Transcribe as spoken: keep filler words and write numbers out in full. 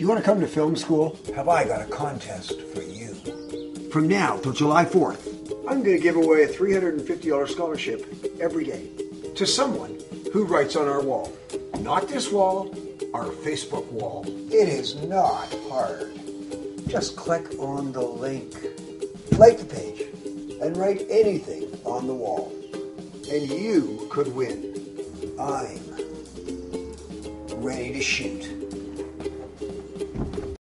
you want to come to film school? Have I got a contest for you? From now till July fourth, I'm going to give away a three hundred fifty dollars scholarship every day to someone who writes on our wall. Not this wall, our Facebook wall. It is not hard. Just click on the link, like the page, and write anything on the wall. And you could win. I'm ready to shoot.